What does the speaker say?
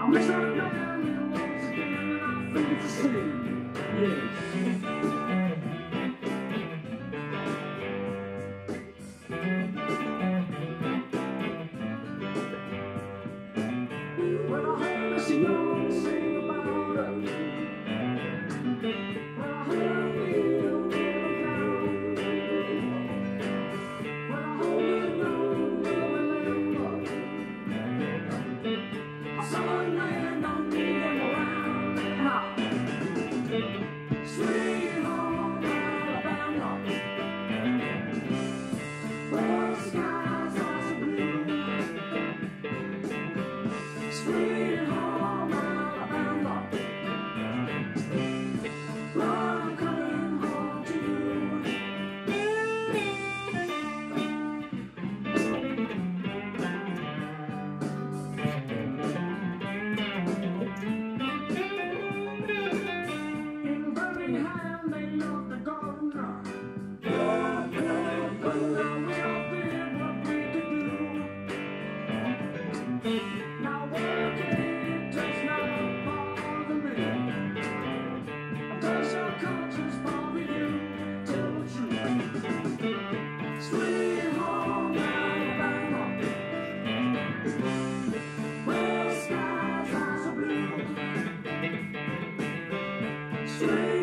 miss that man once again, and I think it's the same. Yes. When I heard this young sing about her, when I heard her feel really down, when I hold her down, remember, I saw her land on me and around, sweet home Alabama, where the skies are so blue. Sweet home Alabama, I'm coming home to you. In Birmingham they love the gardener. Oh, but now we all did what we could do. Now working does not bother me. Does your conscience bother you? Tell the truth. Sweet home Alabama, where the skies are so blue. Sweet